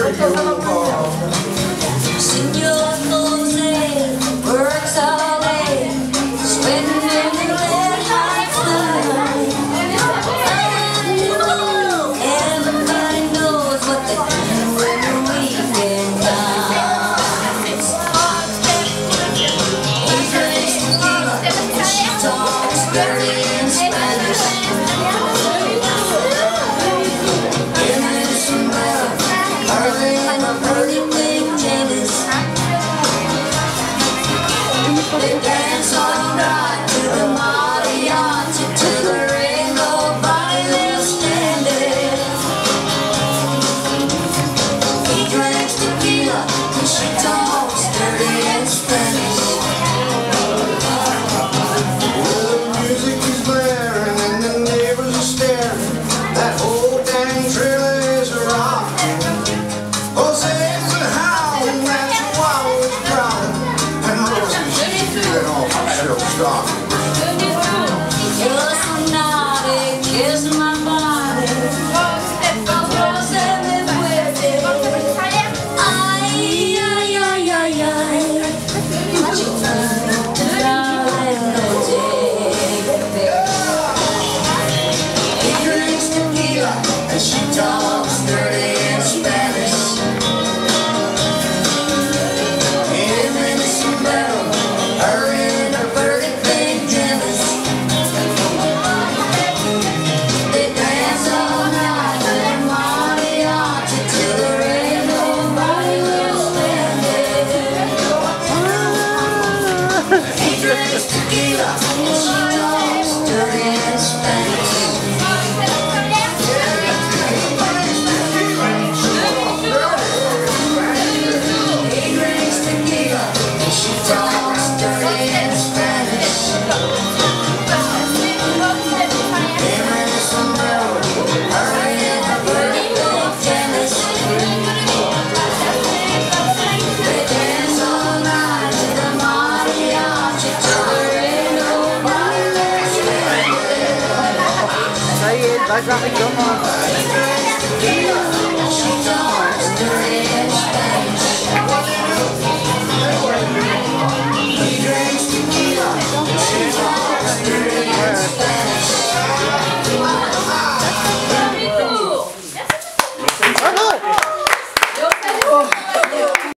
Senor Jose works all day, sweating in the red hot sun. Everybody knows what they do when the weekend comes. He drinks tequila and she talks dirty in Spanish. They dance all night to the mariachi, to the Ringo body they're standing. He drinks tequila and she talks dirty in Spanish. Well, the music is blaring and the neighbors are staring. That whole dang trailer is rocking. Jose's a howling, that's why we're growling. And Rosie, she's feeling awful shook. You're so naughty, kiss my body. Rosa me puede. Ay, ay, ay, ay, ay. He drinks tequila and she talks dirty in Spanish. Him in his sombrero, her in her pretty pink jeans. They dance all night to the mariachi, to the Ringo body they're standing. He drinks tequila and she talks dirty in Spanish. He drinks tequila and she talks dirty in Spanish. Him in his sombrero, her in her pretty pink jeans. They dance all night to the mariachi, to the Ringo body they're standing. Sayed, basta kayo mo. He drinks tequila and she talks dirty in Spanish. He drinks tequila and she talks dirty in Spanish. Ano?